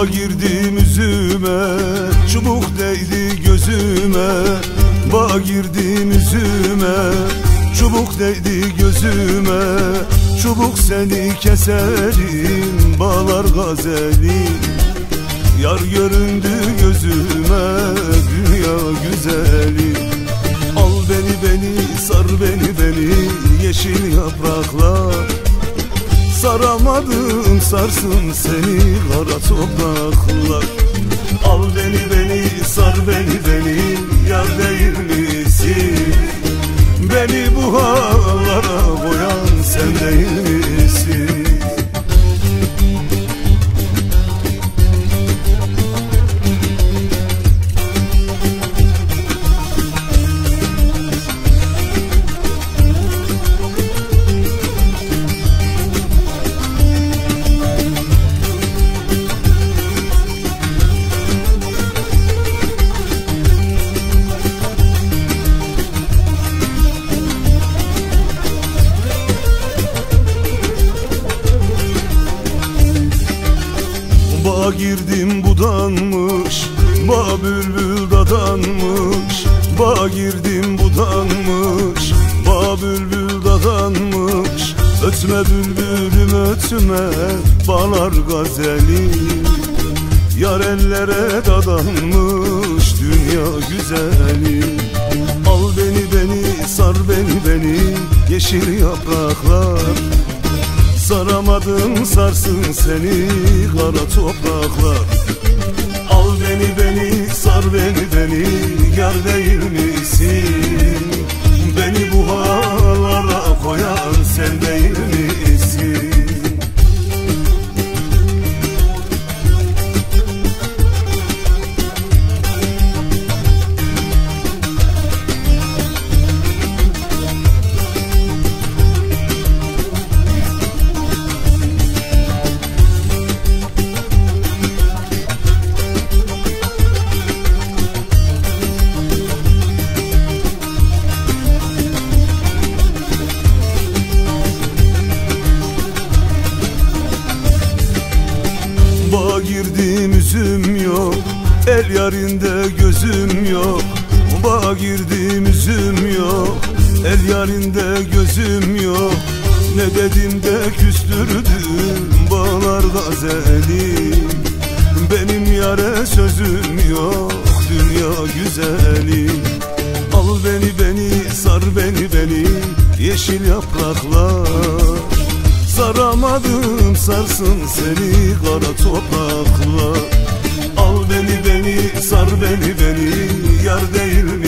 Bağa girdim üzüme, çubuk değdi gözüme. Bağa girdim üzüme, çubuk değdi gözüme. Çubuk seni keserim, bağlar gazelim. Yar göründü gözüme, dünya güzeli. Al beni, sar beni, yeşil yapraklar. Saramadım sarsın seni kara topraklar. Al beni, sar beni, yar değil misin? Beni bu hallara koyan sen değil misin? Bağa girdim budanmış, bağ bülbül dadanmış. Bağa girdim budanmış, bağ bülbül dadanmış. Ötme bülbülüm ötme, bağlar gazelim. Yar ellere dadanmış, dünya güzeli. Al beni, sar beni, yeşil yapraklar. Saramadım sarsın seni kara topraklar. Al beni, sar beni, yar değil misin? Beni bu hallara koyan sen değil misin? Bağa girdim üzüm yok, el yarinde gözüm yok. Bağa girdim üzüm yok, el yarinde gözüm yok. Ne dedim de küstürdüm bağlar gazelim. Benim yare sözüm yok, dünya güzeli. Al beni, sar beni, yeşil yapraklar. Saramadım sarsın seni kara topraklar. Al beni, sar beni, yar değil